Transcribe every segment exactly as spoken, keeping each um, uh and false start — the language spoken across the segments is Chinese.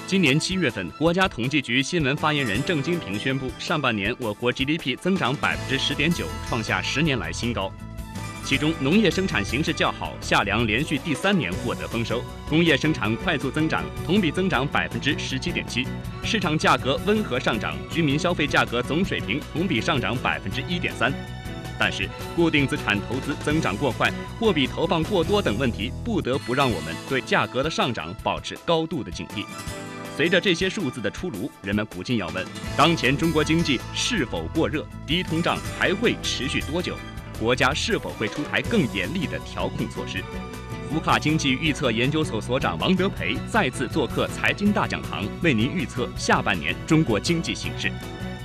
今年七月份，国家统计局新闻发言人郑金平宣布，上半年我国 G D P 增长百分之十点九，创下十年来新高。其中，农业生产形势较好，夏粮连续第三年获得丰收，工业生产快速增长，同比增长百分之十七点七，市场价格温和上涨，居民消费价格总水平同比上涨百分之一点三。但是，固定资产投资增长过快、货币投放过多等问题，不得不让我们对价格的上涨保持高度的警惕。随着这些数字的出炉，人们不禁要问：当前中国经济是否过热？低通胀还会持续多久？国家是否会出台更严厉的调控措施？福卡经济预测研究所所长王德培再次做客财经大讲堂，为您预测下半年中国经济形势。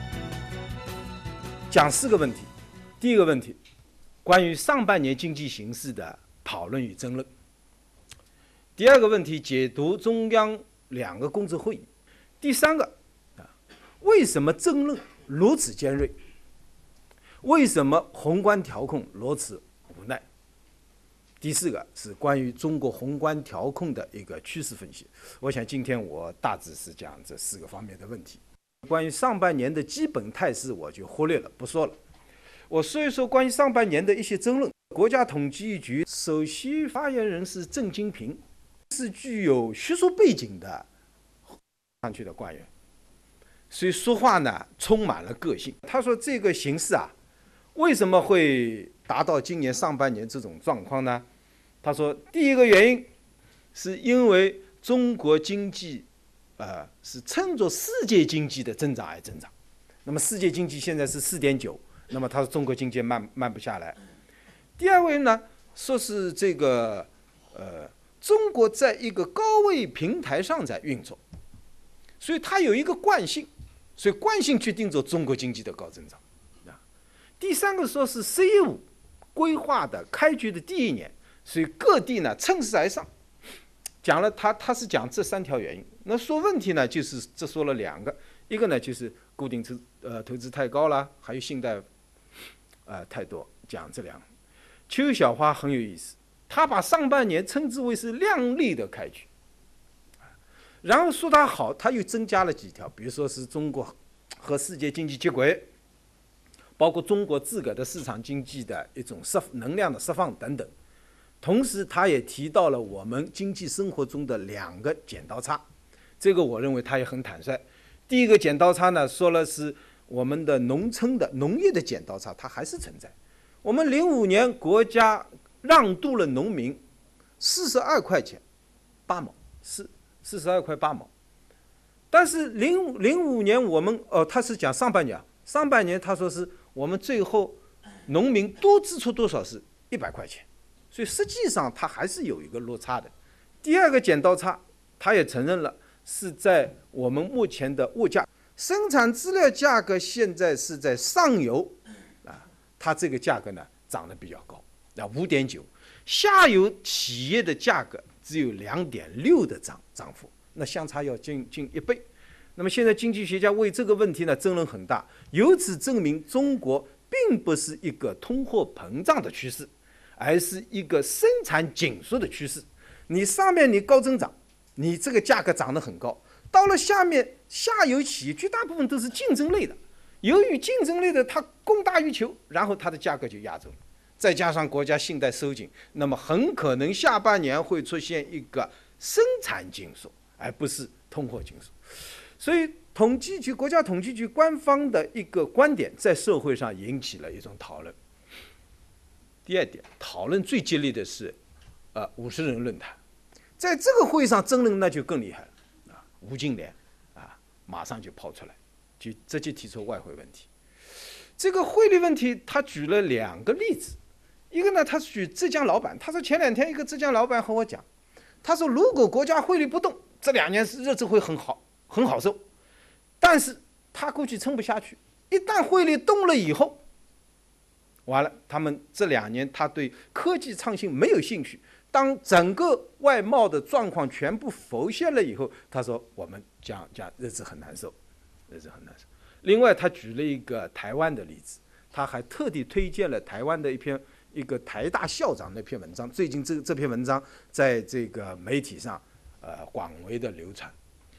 讲四个问题。第一个问题，关于上半年经济形势的讨论与争论。第二个问题，解读中央两个工作会议。第三个，为什么争论如此尖锐？为什么宏观调控如此无奈？第四个是关于中国宏观调控的一个趋势分析。我想今天我大致是讲这四个方面的问题。关于上半年的基本态势，我就忽略了，不说了。我说一说关于上半年的一些争论。国家统计局首席发言人是郑金平，是具有学术背景的上去的官员，所以说话呢充满了个性。他说这个形势啊，为什么会达到今年上半年这种状况呢？他说第一个原因是因为中国经济呃是趁着世界经济的增长而增长。那么世界经济现在是 四点九，那么他说中国经济慢慢不下来。第二位呢，说是这个呃，中国在一个高位平台上在运作，所以它有一个惯性，所以惯性决定着中国经济的高增长。啊，第三个说是“十一五”规划的开局的第一年，所以各地呢趁势而上。讲了他他是讲这三条原因。那说问题呢，就是这说了两个，一个呢就是固定资呃投资太高了，还有信贷呃太多，讲这两个。邱小花很有意思，他把上半年称之为是亮丽的开局，然后说它好，他又增加了几条，比如说是中国和世界经济接轨，包括中国自个的市场经济的一种释能量的释放等等。同时他也提到了我们经济生活中的两个剪刀差，这个我认为他也很坦率。第一个剪刀差呢，说了是我们的农村的农业的剪刀差，它还是存在。我们零五年国家让渡了农民四十二块钱八毛，四四十二块八毛。但是零零五年我们哦，他是讲上半年，上半年他说是我们最后农民多支出多少是一百块钱。所以实际上它还是有一个落差的。第二个剪刀差，他也承认了，是在我们目前的物价，生产资料价格现在是在上游啊，它这个价格呢涨得比较高，啊 五点九， 下游企业的价格只有 两点六 的涨涨幅，那相差要近近一倍。那么现在经济学家为这个问题呢争论很大，由此证明中国并不是一个通货膨胀的趋势，而是一个生产紧缩的趋势。你上面你高增长，你这个价格涨得很高，到了下面下游企业绝大部分都是竞争类的，由于竞争类的它供大于求，然后它的价格就压轴了。再加上国家信贷收紧，那么很可能下半年会出现一个生产紧缩，而不是通货紧缩。所以统计局国家统计局官方的一个观点在社会上引起了一种讨论。第二点，讨论最激烈的是，呃，五十人论坛，在这个会上争论那就更厉害了啊！吴金莲啊，马上就抛出来，就直接提出外汇问题。这个汇率问题，他举了两个例子，一个呢，他举浙江老板，他说前两天一个浙江老板和我讲，他说如果国家汇率不动，这两年日子会很好，很好受，但是他估计撑不下去，一旦汇率动了以后。完了，他们这两年他对科技创新没有兴趣。当整个外贸的状况全部浮现了以后，他说我们讲讲日子很难受，日子很难受。另外，他举了一个台湾的例子，他还特地推荐了台湾的一篇一个台大校长那篇文章。最近这这篇文章在这个媒体上呃广为的流传。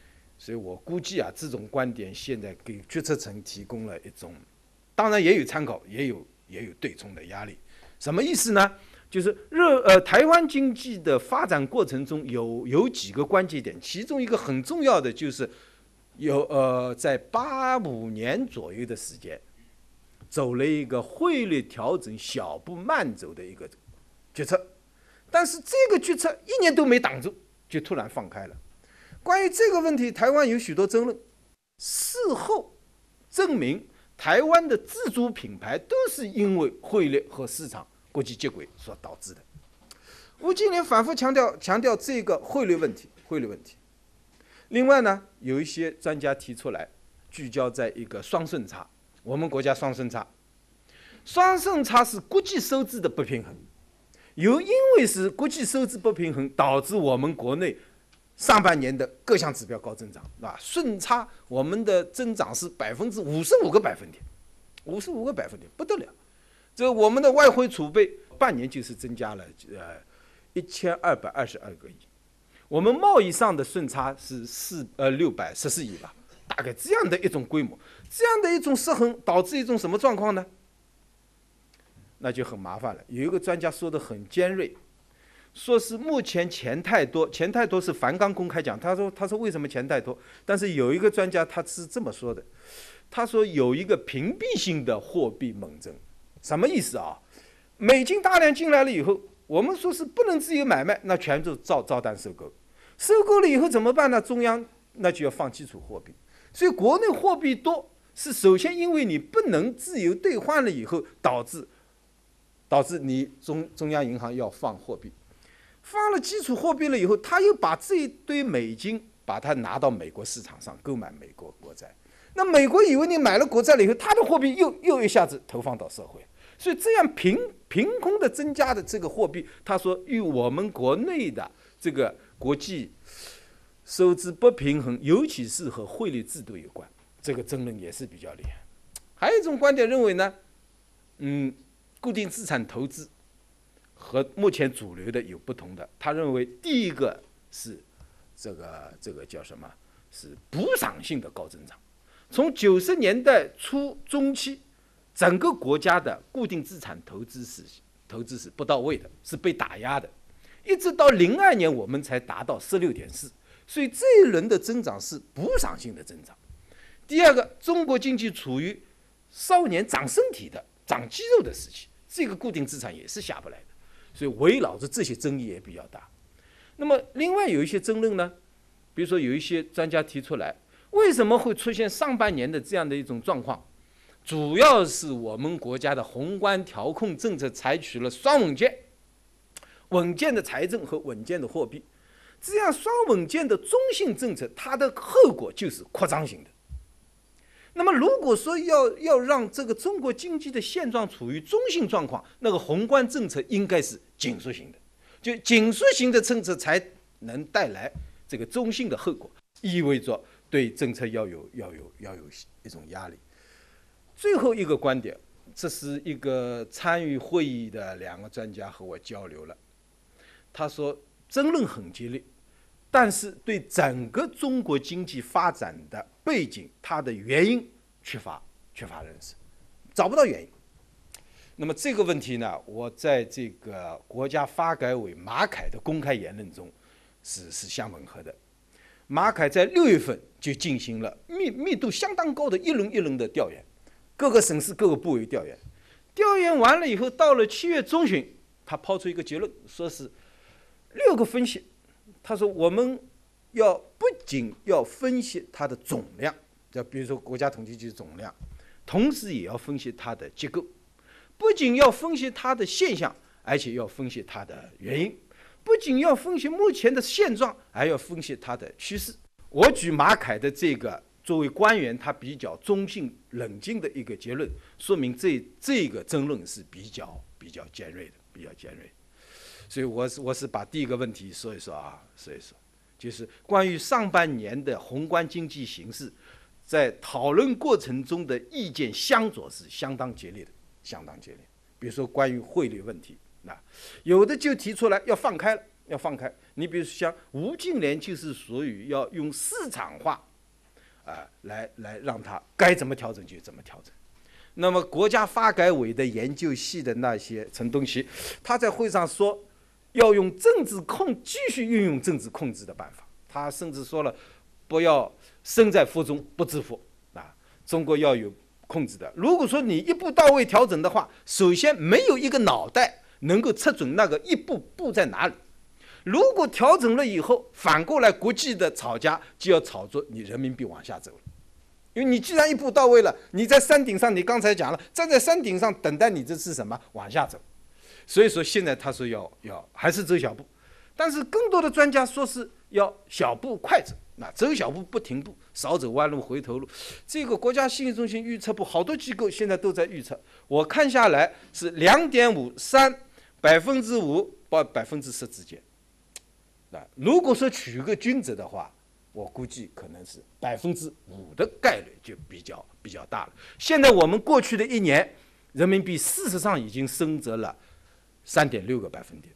所以我估计啊，这种观点现在给决策层提供了一种，当然也有参考，也有也有对冲的压力。什么意思呢？就是热呃台湾经济的发展过程中有有几个关键点，其中一个很重要的就是有呃在八五年左右的时间，走了一个汇率调整小步慢走的一个决策，但是这个决策一年都没挡住，就突然放开了。关于这个问题，台湾有许多争论，事后证明台湾的自主品牌都是因为汇率和市场国际接轨所导致的。我今年反复强调强调这个汇率问题，汇率问题。另外呢，有一些专家提出来，聚焦在一个双顺差，我们国家双顺差，双顺差是国际收支的不平衡，由因为是国际收支不平衡，导致我们国内上半年的各项指标高增长，啊，顺差我们的增长是百分之五十五个百分点，五十五个百分点不得了。这我们的外汇储备半年就是增加了呃一千二百二十二个亿，我们贸易上的顺差是四呃六百十四亿吧，大概这样的一种规模，这样的一种失衡导致一种什么状况呢？那就很麻烦了。有一个专家说的很尖锐。说是目前钱太多，钱太多是樊纲公开讲，他说他说为什么钱太多？但是有一个专家他是这么说的，他说有一个屏蔽性的货币猛增，什么意思啊？美金大量进来了以后，我们说是不能自由买卖，那全都照照单收购，收购了以后怎么办呢？中央那就要放基础货币，所以国内货币多是首先因为你不能自由兑换了以后，导致导致你中中央银行要放货币。放了基础货币了以后，他又把这一堆美金把它拿到美国市场上购买美国国债，那美国以为你买了国债了以后，他的货币又又一下子投放到社会，所以这样凭凭空的增加的这个货币，他说与我们国内的这个国际收支不平衡，尤其是和汇率制度有关，这个争论也是比较厉害。还有一种观点认为呢，嗯，固定资产投资和目前主流的有不同的，他认为第一个是这个这个叫什么？是补涨性的高增长。从九十年代初中期，整个国家的固定资产投资是投资是不到位的，是被打压的，一直到零二年我们才达到十六点四，所以这一轮的增长是补涨性的增长。第二个，中国经济处于少年长身体的、长肌肉的时期，这个固定资产也是下不来的。所以围绕着这些争议也比较大。那么另外有一些争论呢，比如说有一些专家提出来，为什么会出现上半年的这样的一种状况？主要是我们国家的宏观调控政策采取了双稳健，稳健的财政和稳健的货币，这样双稳健的中性政策，它的后果就是扩张型的。那么如果说要要让这个中国经济的现状处于中性状况，那个宏观政策应该是紧缩型的，就紧缩型的政策才能带来这个中性的后果，意味着对政策要有要有要有一种压力。最后一个观点，这是一个参与会议的两个专家和我交流了，他说争论很激烈，但是对整个中国经济发展的背景，它的原因缺乏缺乏认识，找不到原因。那么这个问题呢，我在这个国家发改委马凯的公开言论中是是相吻合的。马凯在六月份就进行了密密度相当高的一轮一轮的调研，各个省市各个部委调研，调研完了以后，到了七月中旬，他抛出一个结论，说是六个分析。他说我们要不仅要分析它的总量，就比如说国家统计局总量，同时也要分析它的结构，不仅要分析它的现象，而且要分析它的原因，不仅要分析目前的现状，还要分析它的趋势。我举马凯的这个作为官员他比较中性冷静的一个结论，说明这这个争论是比较比较尖锐的，比较尖锐。所以我是我是把第一个问题说一说啊，说一说，就是关于上半年的宏观经济形势，在讨论过程中的意见相左是相当激烈的，相当激烈。比如说关于汇率问题，那有的就提出来要放开了，要放开。你比如像吴敬琏就是属于要用市场化啊、来来让它该怎么调整就怎么调整。那么国家发改委的研究系的那些陈东奇，他在会上说要用政治控继续运用政治控制的办法，他甚至说了不要身在福中不知福啊，中国要有控制的。如果说你一步到位调整的话，首先没有一个脑袋能够测准那个一步步在哪里。如果调整了以后，反过来国际的炒家就要炒作你人民币往下走了。因为你既然一步到位了，你在山顶上，你刚才讲了，站在山顶上等待你这是什么？往下走。所以说现在他说要要还是走小步，但是更多的专家说是要小步快走，那走小步不停步，少走弯路回头路。这个国家信息中心预测部好多机构现在都在预测，我看下来是两点五三百分之五到百分之十之间。那如果说取个均值的话，我估计可能是百分之五的概率就比较比较大了。现在我们过去的一年，人民币事实上已经升值了三点六个百分点。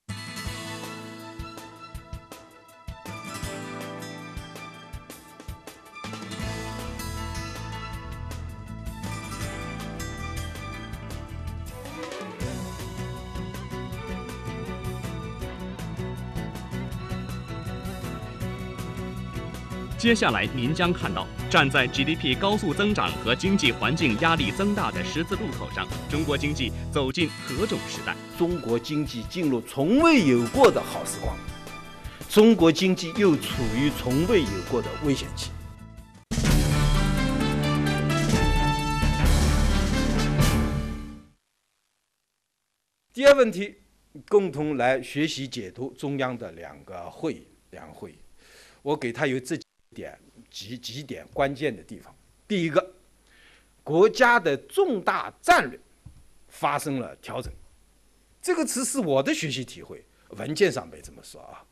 接下来您将看到，站在 G D P 高速增长和经济环境压力增大的十字路口上，中国经济走进何种时代？ 中国经济进入从未有过的好时光，中国经济又处于从未有过的危险期。第二问题，共同来学习解读中央的两个会议，两个会议，我给他有这点几几点关键的地方。第一个，国家的重大战略发生了调整，这个词是我的学习体会，文件上没这么说啊。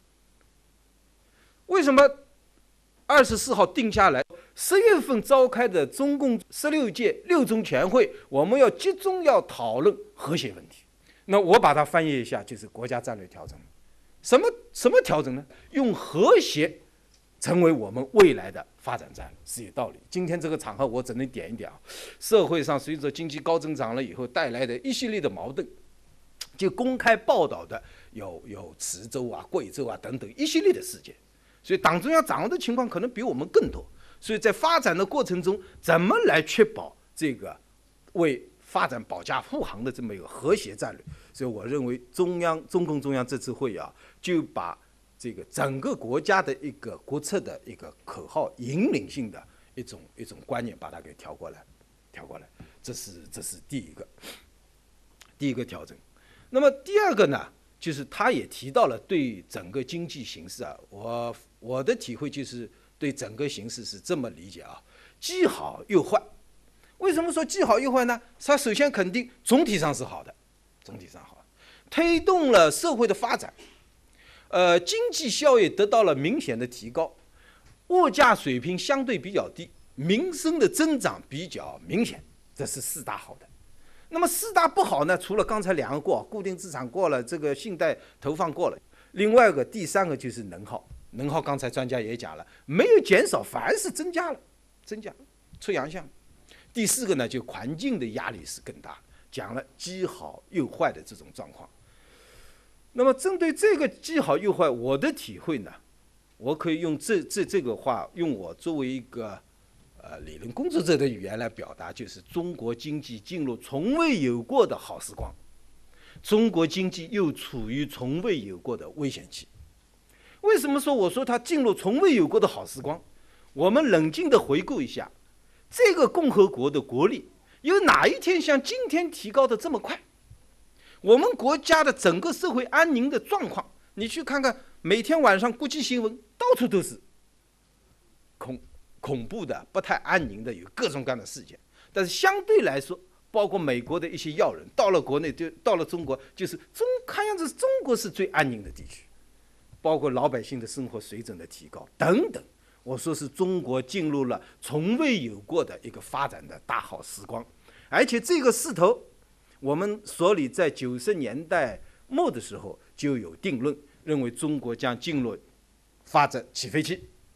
为什么二十四号定下来，十月份召开的中共十六届六中全会，我们要集中要讨论和谐问题？那我把它翻译一下，就是国家战略调整。什么什么调整呢？用和谐成为我们未来的发展战略是有道理。今天这个场合我只能点一点啊，社会上随着经济高增长了以后带来的一系列的矛盾，就公开报道的有有池州啊、贵州啊等等一系列的事件，所以党中央掌握的情况可能比我们更多。所以在发展的过程中，怎么来确保这个为发展保驾护航的这么一个和谐战略？所以我认为中央中共中央这次会议啊，就把这个整个国家的一个国策的一个口号引领性的一种一种观念，把它给调过来，调过来，这是这是第一个第一个调整。那么第二个呢，就是他也提到了对整个经济形势啊，我我的体会就是对整个形势是这么理解啊，既好又坏。为什么说既好又坏呢？它首先肯定总体上是好的，总体上好，推动了社会的发展。呃，经济效益得到了明显的提高，物价水平相对比较低，民生的增长比较明显，这是四大好的。那么四大不好呢？除了刚才两个过，固定资产过了，这个信贷投放过了，另外一个第三个就是能耗，能耗刚才专家也讲了，没有减少，反而是增加了，增加出洋相。第四个呢，就环境的压力是更大，讲了既好又坏的这种状况。那么针对这个既好又坏，我的体会呢，我可以用这这这个话，用我作为一个呃理论工作者的语言来表达，就是中国经济进入从未有过的好时光，中国经济又处于从未有过的危险期。为什么说我说它进入从未有过的好时光？我们冷静地回顾一下，这个共和国的国力有哪一天像今天提高的这么快？我们国家的整个社会安宁的状况，你去看看，每天晚上国际新闻到处都是恐恐怖的、不太安宁的，有各种各样的事件。但是相对来说，包括美国的一些要人到了国内，就到了中国，就是中看样子中国是最安宁的地区，包括老百姓的生活水准的提高等等。我说是中国进入了从未有过的一个发展的大好时光，而且这个势头，我们所里在九十年代末的时候就有定论，认为中国将进入发展起飞期，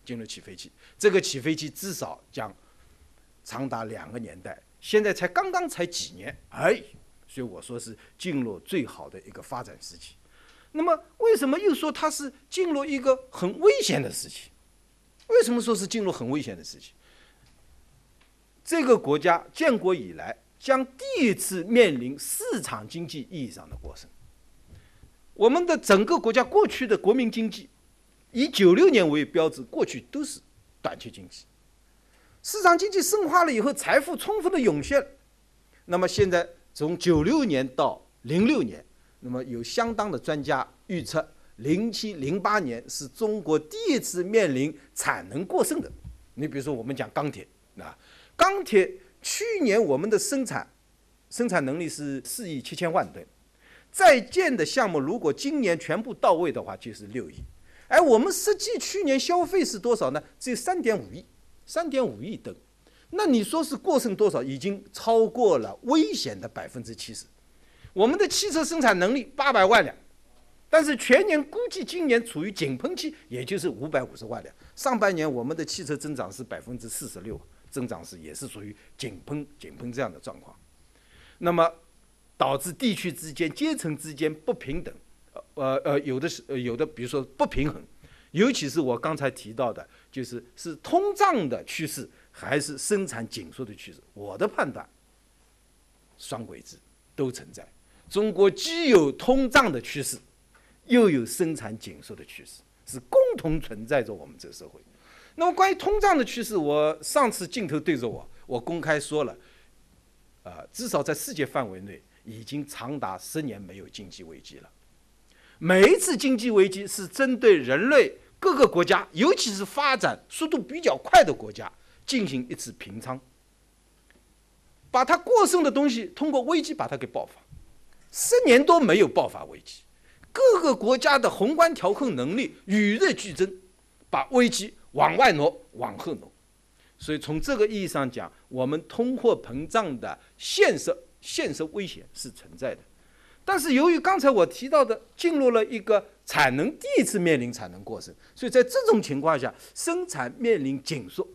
进入起飞期。这个起飞期至少将长达两个年代，现在才刚刚才几年而已，所以我说是进入最好的一个发展时期。那么为什么又说它是进入一个很危险的时期？为什么说是进入很危险的时期？这个国家建国以来将第一次面临市场经济意义上的过剩。我们的整个国家过去的国民经济以九六年为标志，过去都是短缺经济，市场经济深化了以后，财富充分的涌现。那么现在从九六年到零六年，那么有相当的专家预测，零七零八年是中国第一次面临产能过剩的。你比如说我们讲钢铁啊，钢铁去年我们的生产生产能力是四亿七千万吨。在建的项目如果今年全部到位的话，就是六亿，而我们实际去年消费是多少呢？只有三点五亿，三点五亿吨。那你说是过剩多少？已经超过了危险的百分之七十。我们的汽车生产能力八百万辆，但是全年估计今年处于井喷期，也就是五百五十万辆。上半年我们的汽车增长是百分之四十六，增长是也是属于井喷井喷这样的状况。那么导致地区之间、阶层之间不平等，呃呃，有的是、呃、有的，比如说不平衡，尤其是我刚才提到的，就是是通胀的趋势还是生产紧缩的趋势。我的判断，双轨制都存在。中国既有通胀的趋势，又有生产紧缩的趋势，是共同存在着我们这个社会。那么关于通胀的趋势，我上次镜头对着我，我公开说了，呃，至少在世界范围内，已经长达十年没有经济危机了。每一次经济危机是针对人类各个国家，尤其是发展速度比较快的国家，进行一次平仓，把它过剩的东西通过危机把它给爆发。十年多没有爆发危机，各个国家的宏观调控能力与日俱增，把危机往外挪，往后挪。所以从这个意义上讲，我们通货膨胀的现实现实危险是存在的。但是由于刚才我提到的进入了一个产能第一次面临产能过剩，所以在这种情况下，生产面临紧缩，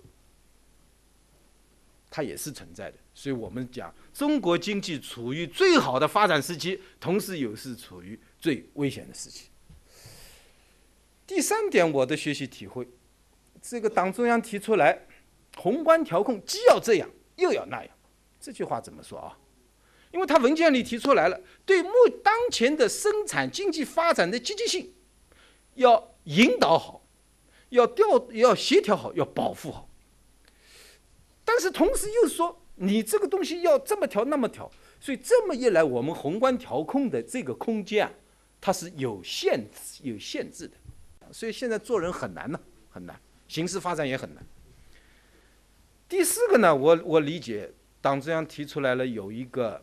它也是存在的。所以我们讲中国经济处于最好的发展时期，同时又是处于最危险的时期。第三点，我的学习体会，这个党中央提出来，宏观调控既要这样又要那样，这句话怎么说啊？因为他文件里提出来了，对目当前的生产经济发展的积极性，要引导好，要调要协调好，要保护好。但是同时又说，你这个东西要这么调那么调，所以这么一来，我们宏观调控的这个空间啊，它是有限有限制的。所以现在做人很难呢、啊，很难，形势发展也很难。第四个呢，我我理解党中央提出来了有一个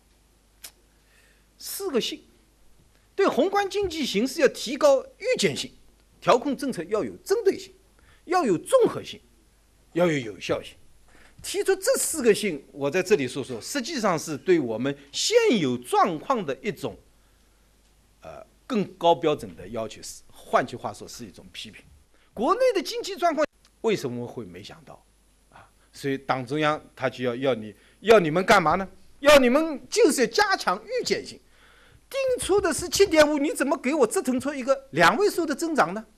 四个性，对宏观经济形势要提高预见性，调控政策要有针对性，要有综合性，要有有效性。提出这四个性，我在这里说说，实际上是对我们现有状况的一种呃更高标准的要求，换句话说是一种批评。国内的经济状况为什么会没想到啊？所以党中央他就要要你要你们干嘛呢？要你们就是加强预见性。定出的是 七点五， 你怎么给我折腾出一个两位数的增长呢？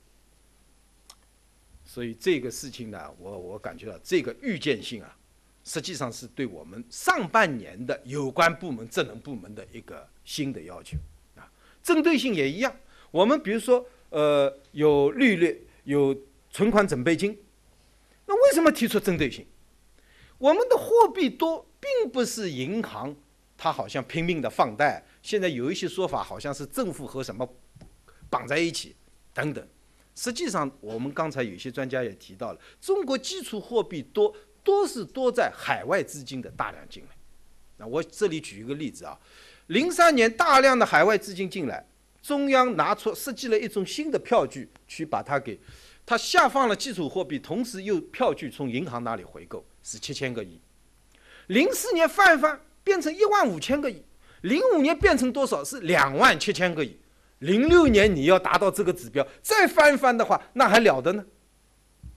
所以这个事情呢，我我感觉到这个预见性啊，实际上是对我们上半年的有关部门、职能部门的一个新的要求啊。针对性也一样，我们比如说呃有利率、有存款准备金，那为什么提出针对性？我们的货币多，并不是银行它好像拼命的放贷，现在有一些说法好像是政府和什么绑在一起等等。实际上我们刚才有些专家也提到了，中国基础货币多多是多在海外资金的大量进来。那我这里举一个例子啊，零三年大量的海外资金进来，中央拿出设计了一种新的票据去把它给它下放了基础货币，同时又票据从银行那里回购，是七千个亿。零四年翻一翻变成一万五千个亿，零五年变成多少？是两万七千个亿。零六年你要达到这个指标，再翻一翻的话，那还了得呢？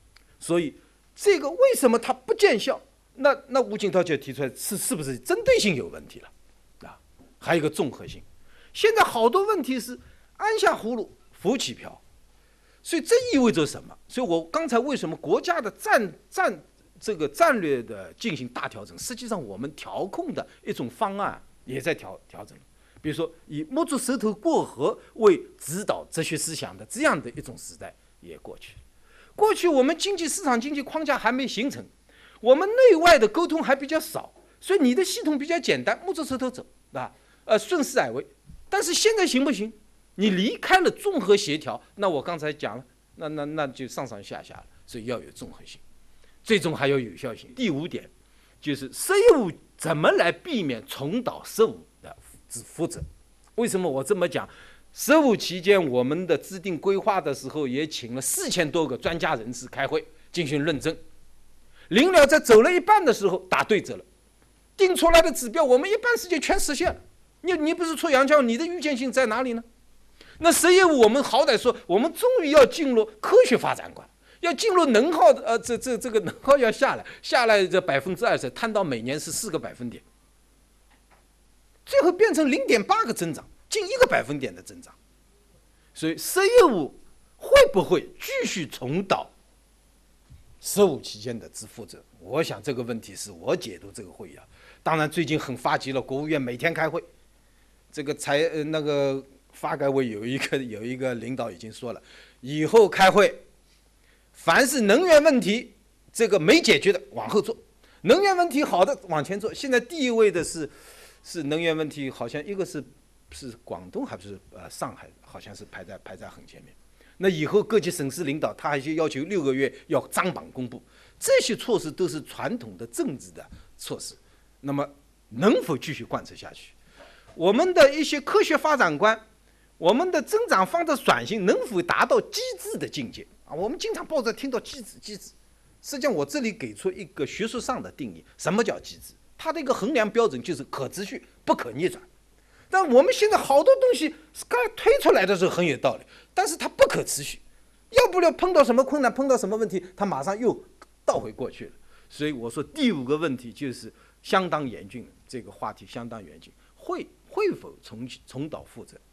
所以这个为什么它不见效？那那吴景涛就提出来是是不是针对性有问题了啊？还有一个综合性。现在好多问题是按下葫芦浮起瓢，所以这意味着什么？所以我刚才为什么国家的战战这个战略的进行大调整，实际上我们调控的一种方案也在调调整。比如说以摸着石头过河为指导哲学思想的这样的一种时代也过去。过去我们经济市场经济框架还没形成，我们内外的沟通还比较少，所以你的系统比较简单，摸着石头走啊，呃，顺势而为。但是现在行不行？你离开了综合协调，那我刚才讲了，那那那就上上下下了，所以要有综合性，最终还要有效性。第五点就是十一五怎么来避免重蹈十五的覆辙？为什么我这么讲？十五期间，我们的制定规划的时候，也请了四千多个专家人士开会进行论证。临了在走了一半的时候打对折了，定出来的指标我们一半时间全实现了。你你不是出洋教，你的预见性在哪里呢？那十一五我们好歹说，我们终于要进入科学发展观，要进入能耗呃这这这个能耗要下来，下来这百分之二十，摊到每年是四个百分点，最后变成零点八个增长。近一个百分点的增长，所以十一五会不会继续重蹈十五期间的之覆辙？我想这个问题是我解读这个会议啊。当然最近很发急了，国务院每天开会，这个财呃那个发改委有一个有一个领导已经说了，以后开会，凡是能源问题这个没解决的往后做，能源问题好的往前做。现在第一位的是是能源问题，好像一个是。是广东还是呃上海，好像是排在排在很前面。那以后各级省市领导，他还是要求六个月要张榜公布，这些措施都是传统的政治的措施。那么能否继续贯彻下去？我们的一些科学发展观，我们的增长方的转型能否达到机制的境界啊？我们经常报纸听到机制机制，实际上我这里给出一个学术上的定义，什么叫机制？它的一个衡量标准就是可持续、不可逆转。但我们现在好多东西刚推出来的时候很有道理，但是它不可持续，要不了碰到什么困难，碰到什么问题，它马上又倒回过去了。所以我说第五个问题就是相当严峻，这个话题相当严峻，会会否重重蹈覆辙？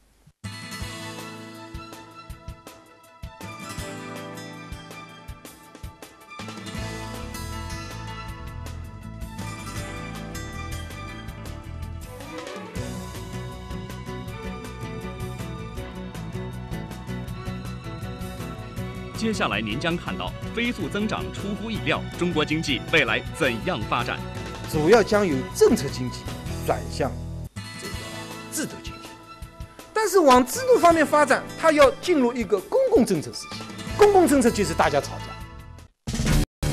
接下来您将看到飞速增长出乎意料，中国经济未来怎样发展？ 主要将由政策经济转向这个制度经济，但是往制度方面发展，它要进入一个公共政策时期。公共政策就是大家吵架。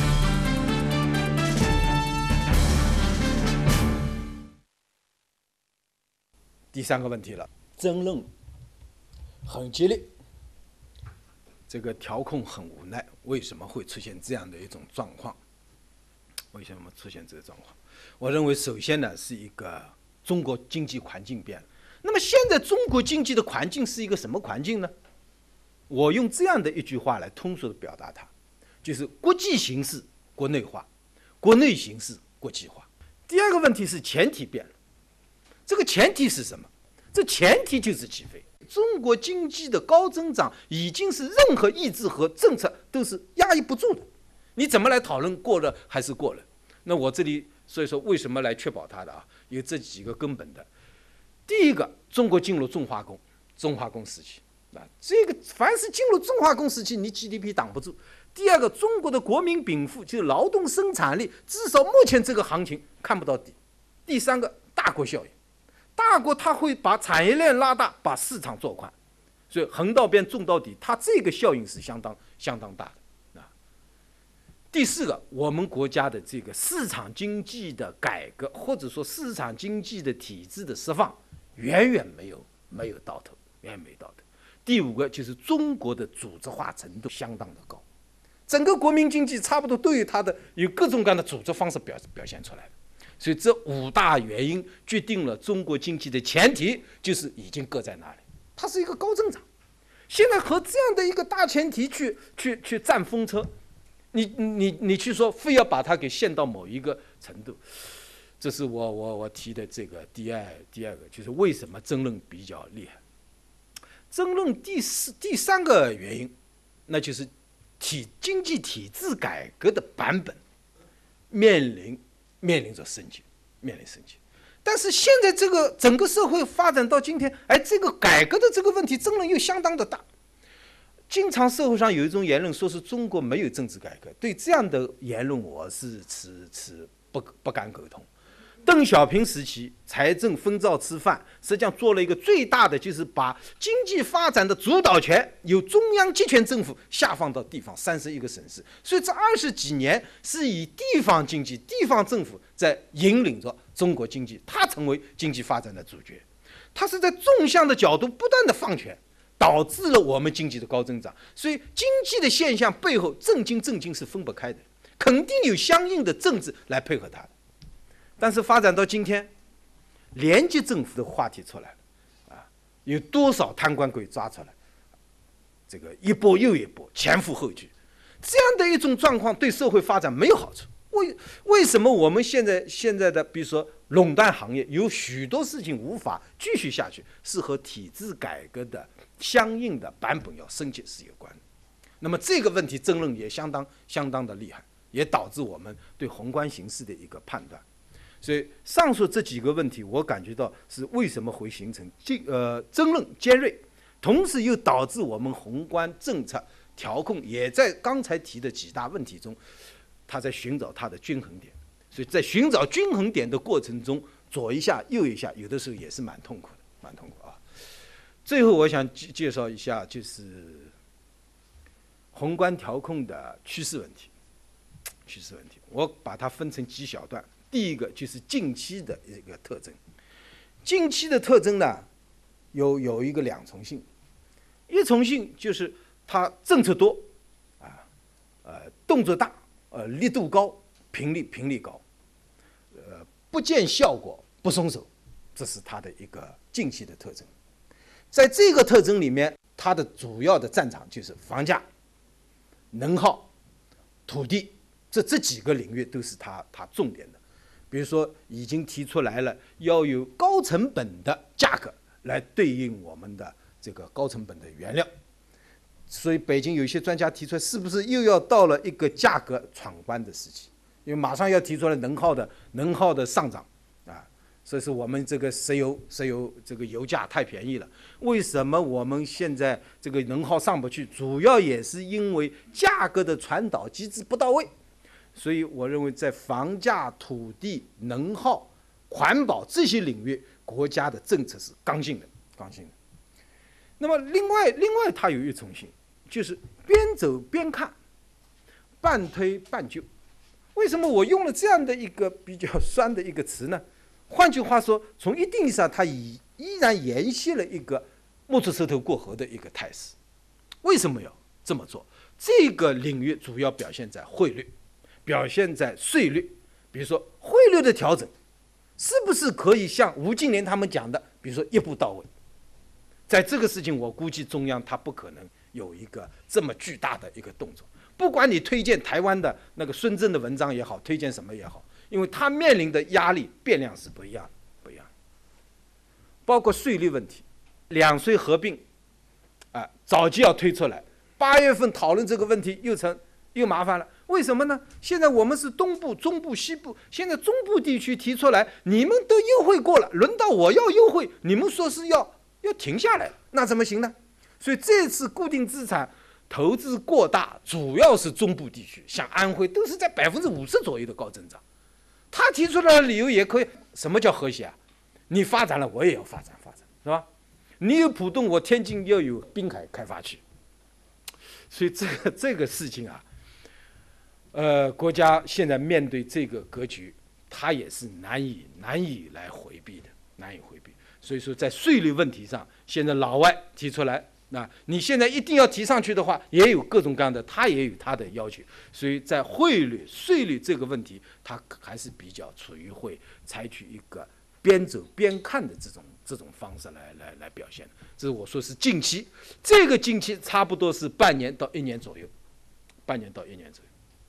第三个问题了，争论很激烈。这个调控很无奈，为什么会出现这样的一种状况？为什么出现这个状况？我认为，首先呢，是一个中国经济环境变了。那么现在中国经济的环境是一个什么环境呢？我用这样的一句话来通俗的表达它，就是国际形势国内化，国内形势国际化。第二个问题是前提变了，这个前提是什么？这前提就是起飞。中国经济的高增长已经是任何意志和政策都是压抑不住的，你怎么来讨论过热还是过冷？那我这里所以说为什么来确保它的啊？有这几个根本的。第一个，中国进入重化工重化工时期啊，这个凡是进入重化工时期，你 G D P 挡不住。第二个，中国的国民禀赋就是劳动生产力，至少目前这个行情看不到底。第三个，大国效应。大国它会把产业链拉大，把市场做宽，所以横到边种到底，它这个效应是相当相当大的啊。第四个，我们国家的这个市场经济的改革，或者说市场经济的体制的释放，远远没有没有到头，远远没到头。第五个就是中国的组织化程度相当的高，整个国民经济差不多都有它的有各种各样的组织方式表表现出来的。所以这五大原因决定了中国经济的前提就是已经搁在那里，它是一个高增长。现在和这样的一个大前提去去去占风车， 你你你去说非要把它给限到某一个程度，这是我我我提的这个第二第二个，就是为什么争论比较厉害。争论第四第三个原因，那就是体经济体制改革的版本面临面临着升级，面临升级。但是现在这个整个社会发展到今天，哎，这个改革的这个问题争论又相当的大。经常社会上有一种言论说是中国没有政治改革，对这样的言论我是持持不不敢苟同。邓小平时期财政分灶吃饭，实际上做了一个最大的，就是把经济发展的主导权由中央集权政府下放到地方三十一个省市。所以这二十几年是以地方经济、地方政府在引领着中国经济，它成为经济发展的主角。它是在纵向的角度不断的放权，导致了我们经济的高增长。所以经济的现象背后，政经政经是分不开的，肯定有相应的政治来配合它的。但是发展到今天，联接政府的话题出来了，啊，有多少贪官鬼抓出来，这个一波又一波，前赴后继，这样的一种状况对社会发展没有好处。为为什么我们现在现在的比如说垄断行业有许多事情无法继续下去，是和体制改革的相应的版本要升级是有关的。那么这个问题争论也相当相当的厉害，也导致我们对宏观形势的一个判断。所以上述这几个问题，我感觉到是为什么会形成这呃争论尖锐，同时又导致我们宏观政策调控也在刚才提的几大问题中，它在寻找它的均衡点。所以在寻找均衡点的过程中，左一下右一下，有的时候也是蛮痛苦的，蛮痛苦啊。最后我想介绍一下，就是宏观调控的趋势问题。趋势问题，我把它分成几小段。第一个就是近期的一个特征，近期的特征呢，有有一个两重性，一重性就是它政策多，啊，呃，动作大，呃，力度高，频率频率高，呃，不见效果不松手，这是它的一个近期的特征。在这个特征里面，它的主要的战场就是房价、能耗、土地，这这几个领域都是它它重点的。比如说，已经提出来了，要有高成本的价格来对应我们的这个高成本的原料。所以，北京有些专家提出来，是不是又要到了一个价格闯关的时期？因为马上要提出来能耗的能耗的上涨啊，所以说我们这个石油石油这个油价太便宜了。为什么我们现在这个能耗上不去？主要也是因为价格的传导机制不到位。所以我认为，在房价、土地、能耗、环保这些领域，国家的政策是刚性的，刚性的。那么，另外，另外它有一重性，就是边走边看，半推半就。为什么我用了这样的一个比较酸的一个词呢？换句话说，从一定意义上，它依依然沿袭了一个摸着石头过河的一个态势。为什么要这么做？这个领域主要表现在汇率。表现在税率，比如说汇率的调整，是不是可以像吴敬琏他们讲的，比如说一步到位？在这个事情，我估计中央他不可能有一个这么巨大的一个动作。不管你推荐台湾的那个孙正的文章也好，推荐什么也好，因为他面临的压力变量是不一样的，不一样的。包括税率问题，两税合并，啊、呃，早就要推出来，八月份讨论这个问题又成又麻烦了。为什么呢？现在我们是东部、中部、西部，现在中部地区提出来，你们都优惠过了，轮到我要优惠，你们说是要要停下来，那怎么行呢？所以这次固定资产投资过大，主要是中部地区，像安徽都是在百分之五十左右的高增长。他提出来的理由也可以，什么叫和谐啊？你发展了，我也要发展发展，是吧？你有浦东，我天津要有滨海开发区。所以这个这个事情啊。呃，国家现在面对这个格局，它也是难以难以来回避的，难以回避。所以说，在税率问题上，现在老外提出来，那你现在一定要提上去的话，也有各种各样的，他也有他的要求。所以在汇率、税率这个问题，它还是比较处于会采取一个边走边看的这种这种方式来来来表现。这是我说是近期，这个近期差不多是半年到一年左右，半年到一年左右。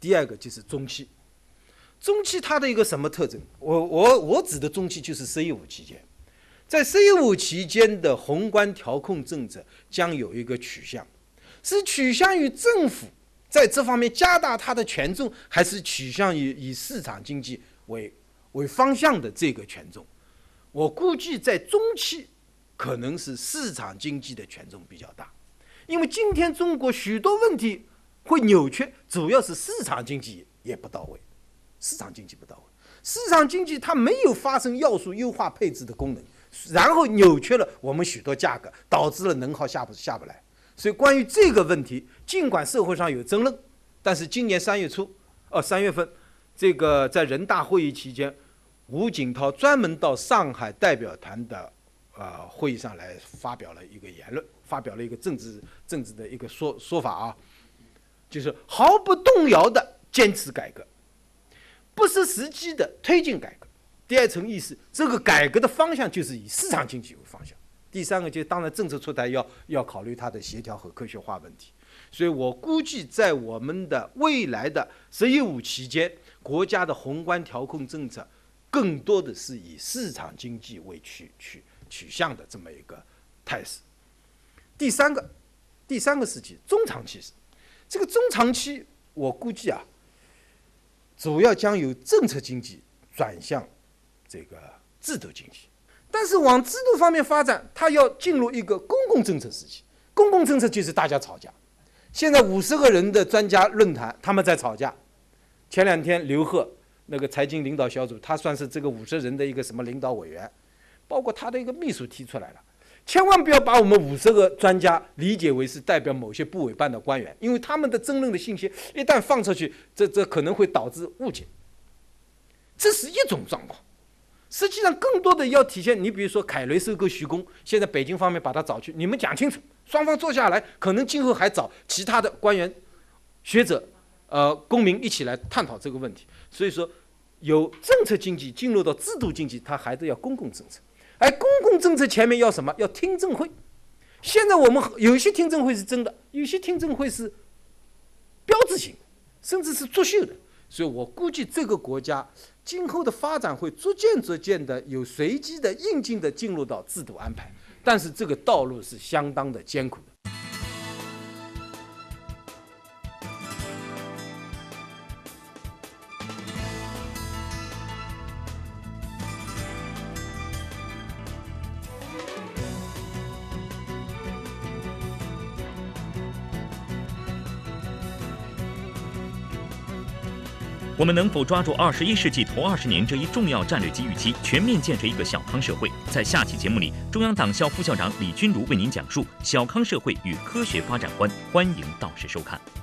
第二个就是中期。中期它的一个什么特征？我我我指的中期就是“十一五”期间，在“十一五”期间的宏观调控政策将有一个取向，是取向于政府在这方面加大它的权重，还是取向于以市场经济为为方向的这个权重？我估计在中期可能是市场经济的权重比较大，因为今天中国许多问题会扭曲，主要是市场经济也不到位。市场经济不到位，市场经济它没有发生要素优化配置的功能，然后扭曲了我们许多价格，导致了能耗下不下不来。所以关于这个问题，尽管社会上有争论，但是今年三月初，哦三月份，这个在人大会议期间，吴锦涛专门到上海代表团的呃会议上来发表了一个言论，发表了一个政治政治的一个说说法啊，就是毫不动摇的坚持改革。不失时机的推进改革。第二层意思，这个改革的方向就是以市场经济为方向。第三个就是当然政策出台要要考虑它的协调和科学化问题。所以我估计在我们的未来的“十一五”期间，国家的宏观调控政策更多的是以市场经济为取取取向的这么一个态势。第三个，第三个时期中长期，这个中长期我估计啊。主要将由政策经济转向这个制度经济，但是往制度方面发展，它要进入一个公共政策时期。公共政策就是大家吵架。现在五十个人的专家论坛，他们在吵架。前两天刘鹤那个财经领导小组，他算是这个五十人的一个什么领导委员，包括他的一个秘书提出来了。千万不要把我们五十个专家理解为是代表某些部委办的官员，因为他们的争论的信息一旦放出去，这这可能会导致误解。这是一种状况。实际上，更多的要体现，你比如说凯雷收购徐工，现在北京方面把他找去，你们讲清楚，双方坐下来，可能今后还找其他的官员、学者、呃公民一起来探讨这个问题。所以说，由政策经济进入到制度经济，它还得要公共政策。而公共政策前面要什么？要听证会。现在我们有些听证会是真的，有些听证会是标志性的，甚至是作秀的。所以我估计这个国家今后的发展会逐渐逐渐的有随机的应进的进入到制度安排，但是这个道路是相当的艰苦的。 我们能否抓住二十一世纪头二十年这一重要战略机遇期，全面建设一个小康社会？在下期节目里，中央党校副校长李君如为您讲述小康社会与科学发展观，欢迎到时收看。